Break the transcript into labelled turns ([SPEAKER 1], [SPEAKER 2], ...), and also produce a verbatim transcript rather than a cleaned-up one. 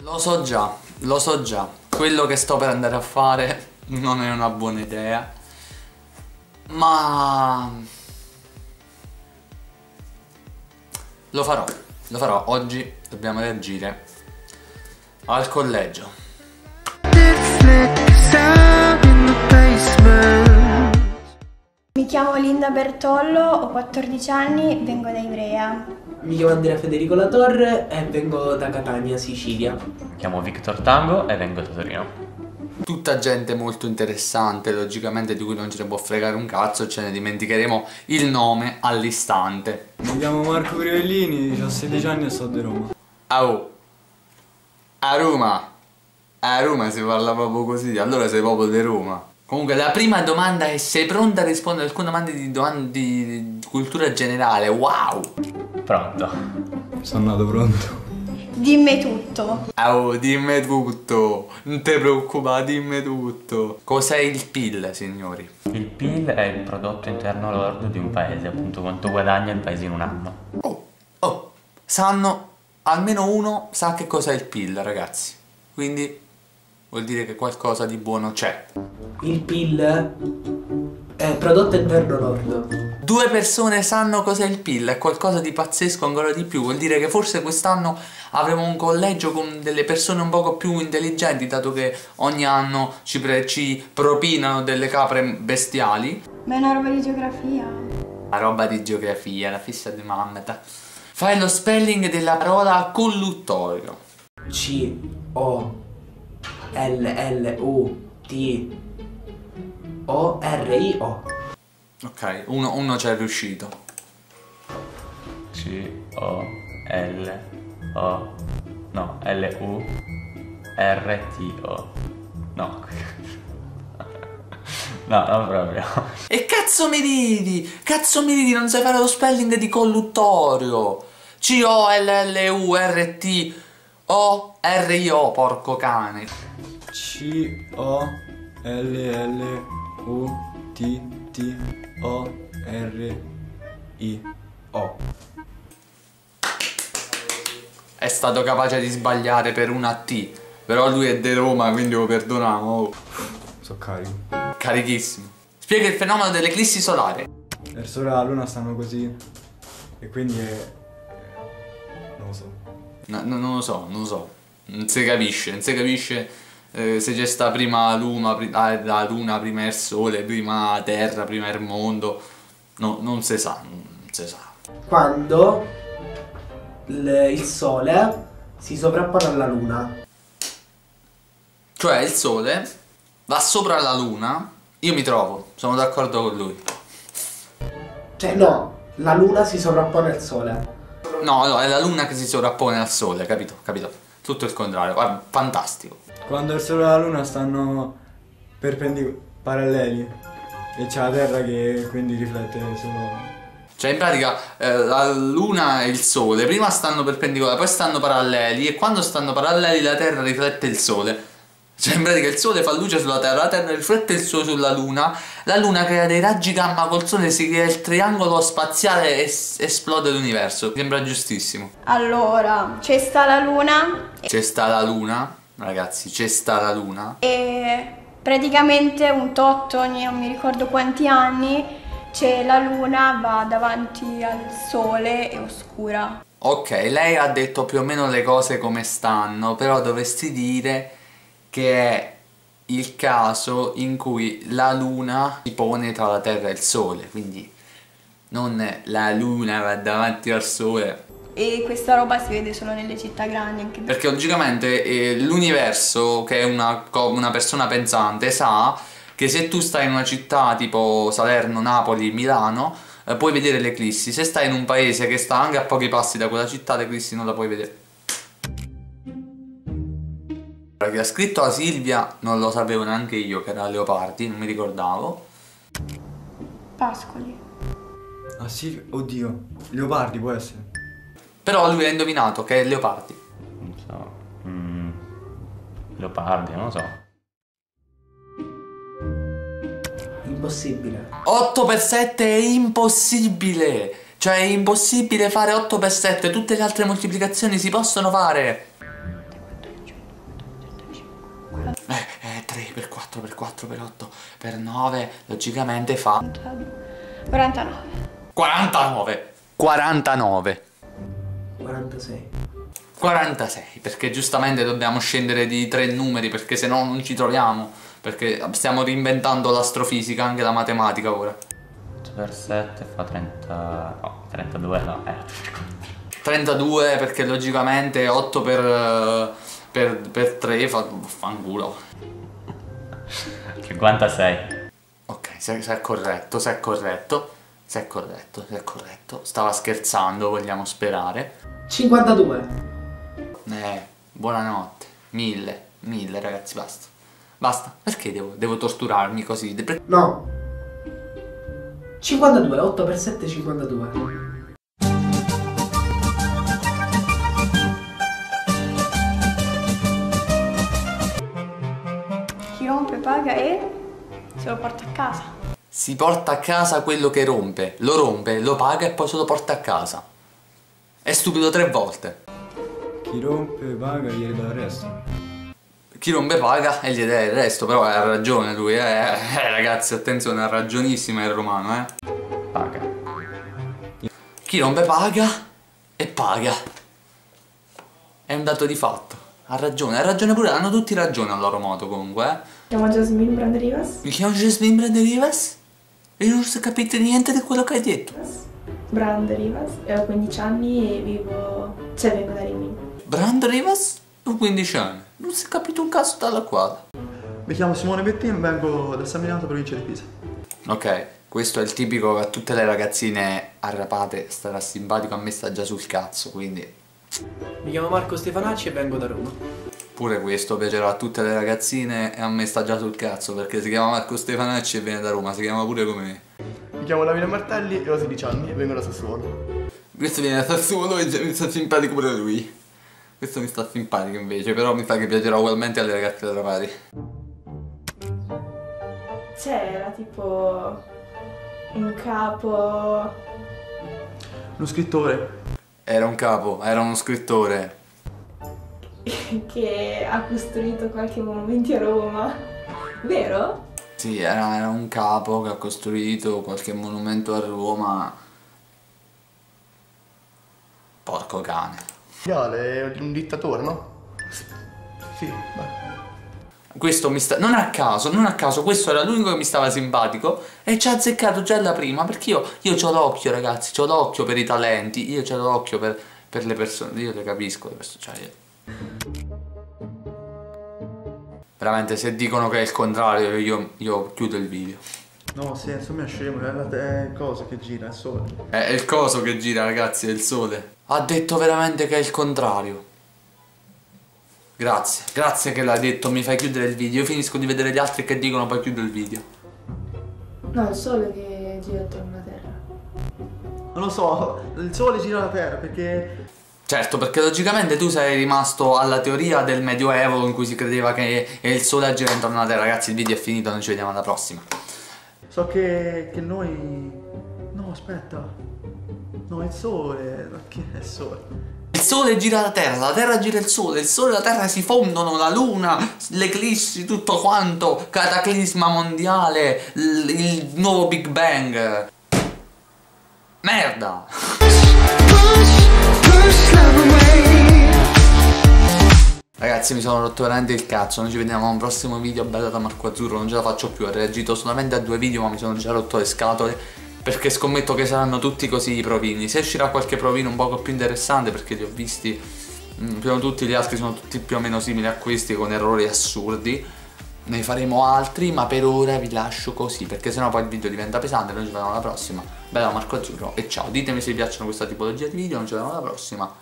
[SPEAKER 1] Lo so già, lo so già, quello che sto per andare a fare non è una buona idea, ma lo farò, lo farò. Oggi dobbiamo reagire al collegio.
[SPEAKER 2] Mi chiamo Linda Bertollo, ho quattordici anni, vengo da Ivrea.
[SPEAKER 3] Mi chiamo Andrea Federico Latorre e vengo da Catania, Sicilia.
[SPEAKER 4] Mi chiamo Victor Tango e vengo da Torino.
[SPEAKER 1] Tutta gente molto interessante, logicamente, di cui non ce ne può fregare un cazzo, ce ne dimenticheremo il nome all'istante.
[SPEAKER 5] Mi chiamo Marco Crivellini, ho sedici anni e sto di Roma.
[SPEAKER 1] Ah, oh. A Roma! A Roma si parla proprio così, allora sei proprio di Roma. Comunque la prima domanda è: sei pronta a rispondere a alcune domande di, domande di cultura generale? Wow!
[SPEAKER 4] Pronto?
[SPEAKER 5] Sono nato pronto.
[SPEAKER 2] Dimmi tutto.
[SPEAKER 1] Oh, dimmi tutto, non ti preoccupare, dimmi tutto. Cos'è il P I L, signori?
[SPEAKER 4] Il P I L è il prodotto interno lordo di un paese, appunto quanto guadagna il paese in un anno.
[SPEAKER 1] Oh, oh, sanno, almeno uno sa che cos'è il P I L, ragazzi. Quindi vuol dire che qualcosa di buono c'è.
[SPEAKER 3] Il P I L è prodotto interno lordo.
[SPEAKER 1] Due persone sanno cos'è il P I L, è qualcosa di pazzesco ancora di più. Vuol dire che forse quest'anno avremo un collegio con delle persone un poco più intelligenti, dato che ogni anno ci, pre ci propinano delle capre bestiali.
[SPEAKER 2] Ma è una roba di geografia.
[SPEAKER 1] La roba di geografia, la fissa di Mammeta. Fai lo spelling della parola colluttorio.
[SPEAKER 3] C O L L U T O R I O.
[SPEAKER 1] Ok, uno, uno ci è riuscito.
[SPEAKER 4] C O L O no, L U R T O. No. No, non proprio.
[SPEAKER 1] E cazzo mi ridi? Cazzo mi ridi, non sai fare lo spelling di colluttorio. C O L L U R T O R I O, porco cane.
[SPEAKER 5] C O L L U T T O R I O.
[SPEAKER 1] È stato capace di sbagliare per una T, però lui è di Roma, quindi lo perdoniamo. Oh.
[SPEAKER 5] Sono carico.
[SPEAKER 1] Carichissimo. Spiega il fenomeno dell'eclissi solare.
[SPEAKER 5] Il sole e la luna stanno così e quindi è... non lo so.
[SPEAKER 1] No, no, non lo so, non lo so. Non si capisce, non si capisce eh, se c'è sta prima la luna, pri ah, la luna, prima il sole, prima la terra, prima il mondo. No, non si sa, non si sa.
[SPEAKER 3] Quando il, il sole si sovrappone alla luna.
[SPEAKER 1] Cioè il sole va sopra la luna, io mi trovo, sono d'accordo con lui.
[SPEAKER 3] Cioè no, la luna si sovrappone al sole.
[SPEAKER 1] No, no, è la luna che si sovrappone al sole, capito? Capito? Tutto il contrario, guarda, fantastico.
[SPEAKER 5] Quando il sole e la luna stanno perpendicolari, paralleli, e c'è la terra che quindi riflette solo...
[SPEAKER 1] Cioè in pratica eh, la luna e il sole prima stanno perpendicolari, poi stanno paralleli, e quando stanno paralleli la terra riflette il sole. Cioè in pratica il sole fa luce sulla terra, la terra riflette il sole sulla luna, la luna crea dei raggi gamma col sole, si crea il triangolo spaziale e esplode l'universo. Mi sembra giustissimo.
[SPEAKER 2] Allora, c'è sta la luna.
[SPEAKER 1] C'è sta la luna, ragazzi, c'è sta la luna.
[SPEAKER 2] E praticamente un tot ogni non mi ricordo quanti anni c'è la luna, va davanti al sole e oscura.
[SPEAKER 1] Ok, lei ha detto più o meno le cose come stanno, però dovresti dire che è il caso in cui la luna si pone tra la terra e il sole, quindi non la luna va davanti al sole.
[SPEAKER 2] E questa roba si vede solo nelle città grandi, anche
[SPEAKER 1] perché logicamente eh, l'universo, che è una, una persona pensante, sa che se tu stai in una città tipo Salerno, Napoli, Milano, eh, puoi vedere l'eclissi. Se stai in un paese che sta anche a pochi passi da quella città, l'eclissi non la puoi vedere. Che ha scritto a Silvia non lo sapevo neanche io che era Leopardi, non mi ricordavo.
[SPEAKER 2] Pascoli.
[SPEAKER 5] Ah sì? Oddio. Leopardi può essere.
[SPEAKER 1] Però lui ha indovinato che è Leopardi.
[SPEAKER 4] Non so. Mm. Leopardi, non lo so.
[SPEAKER 3] Impossibile.
[SPEAKER 1] otto per sette è impossibile. Cioè è impossibile fare otto per sette. Tutte le altre moltiplicazioni si possono fare. quattro per quattro per otto per nove, logicamente fa
[SPEAKER 2] quarantanove.
[SPEAKER 1] quarantanove. quarantanove.
[SPEAKER 3] quarantasei.
[SPEAKER 1] quarantasei, perché giustamente dobbiamo scendere di tre numeri, perché se no non ci troviamo, perché stiamo reinventando l'astrofisica, anche la matematica ora.
[SPEAKER 4] otto per sette fa trenta... no, trentadue no, eh.
[SPEAKER 1] trentadue, perché logicamente otto per, per, per tre fa fanculo.
[SPEAKER 4] cinquantasei.
[SPEAKER 1] Ok, se, se è corretto, se è corretto, se è corretto, se è corretto. Stava scherzando, vogliamo sperare.
[SPEAKER 3] cinquantadue.
[SPEAKER 1] Eh, buonanotte. Mille, mille ragazzi, basta. Basta, perché devo, devo torturarmi così? De-
[SPEAKER 3] No. cinquantadue, otto per sette, cinquantadue.
[SPEAKER 2] Chi rompe paga e se lo porta a casa.
[SPEAKER 1] Si porta a casa quello che rompe, lo rompe, lo paga e poi se lo porta a casa. È stupido tre volte.
[SPEAKER 5] Chi rompe, paga, gli dà il resto.
[SPEAKER 1] Chi rompe paga e gli dà il resto, però ha ragione lui, eh. eh ragazzi, attenzione, ha ragionissima il romano, eh.
[SPEAKER 4] Paga.
[SPEAKER 1] Chi rompe paga e paga. È un dato di fatto. Ha ragione, ha ragione pure, hanno tutti ragione al loro modo comunque, eh.
[SPEAKER 6] Chiamo Jasmine Brand Rivas.
[SPEAKER 1] Mi chiamo Jasmine Brand Rivas e non ho capito niente di quello che hai detto.
[SPEAKER 6] Brand Rivas, e ho quindici anni e vivo... cioè vengo da Rimini.
[SPEAKER 1] Brand Rivas? Ho quindici anni. Non si è capito un caso dalla quale.
[SPEAKER 7] Mi chiamo Simone Bettin, vengo da San Miniato, provincia di Pisa.
[SPEAKER 1] Ok, questo è il tipico che a tutte le ragazzine arrapate starà simpatico, a me sta già sul cazzo, quindi
[SPEAKER 8] Mi chiamo Marco Stefanacci e vengo da Roma.
[SPEAKER 1] pure questo piacerà a tutte le ragazzine e a me sta già sul cazzo, perché si chiama Marco Stefanacci e viene da Roma, si chiama pure come me.
[SPEAKER 7] Mi chiamo Davide Martelli e ho sedici anni e vengo da Sassuolo.
[SPEAKER 1] Questo viene da Sassuolo e mi sta simpatico pure lui. Questo mi sta simpatico invece, però mi sa che piacerà ugualmente alle ragazze arrapate.
[SPEAKER 6] C'era tipo un capo
[SPEAKER 7] Uno scrittore.
[SPEAKER 1] Era un capo, era uno scrittore.
[SPEAKER 6] che ha costruito qualche monumento a Roma, vero?
[SPEAKER 1] Sì, era, era un capo che ha costruito qualche monumento a Roma. Porco cane.
[SPEAKER 7] È un dittatore, no? Sì, beh.
[SPEAKER 1] Questo mi sta... non a caso, non a caso, questo era l'unico che mi stava simpatico e ci ha azzeccato già alla prima, perché io, io c'ho l'occhio, ragazzi, c'ho l'occhio per i talenti, io c'ho l'occhio per, per le persone, io le capisco le persone, cioè io... Veramente, se dicono che è il contrario, io, io chiudo il video.
[SPEAKER 7] No, sì, insomma è scemo, è la è il coso che gira, è il sole.
[SPEAKER 1] È, è il coso che gira, ragazzi, è il sole. Ha detto veramente che è il contrario. Grazie, grazie che l'hai detto, mi fai chiudere il video. Io finisco di vedere gli altri che dicono poi chiudo il video.
[SPEAKER 6] No, il sole che gira attorno alla Terra.
[SPEAKER 7] Non lo so, il sole gira la terra perché...
[SPEAKER 1] Certo, perché logicamente tu sei rimasto alla teoria del Medioevo in cui si credeva che il sole gira intorno alla Terra. Ragazzi, il video è finito, noi ci vediamo alla prossima.
[SPEAKER 7] So che, che noi... No, aspetta. No, il sole... Che è il sole?
[SPEAKER 1] Il sole gira la Terra, la Terra gira il sole, il sole e la Terra si fondono, la luna, l'eclissi, tutto quanto, cataclisma mondiale, il, il nuovo Big Bang. Merda! Ragazzi, mi sono rotto veramente il cazzo, noi ci vediamo a un prossimo video bello da Marco Azzurro, non ce la faccio più, ho reagito solamente a due video ma mi sono già rotto le scatole perché scommetto che saranno tutti così i provini. Se uscirà qualche provino un poco più interessante, perché li ho visti, mh, più o meno tutti gli altri sono tutti più o meno simili a questi con errori assurdi, ne faremo altri, ma per ora vi lascio così perché sennò poi il video diventa pesante. Noi ci vediamo alla prossima, bello da Marco Azzurro e ciao, ditemi se vi piacciono questa tipologia di video, noi ci vediamo alla prossima.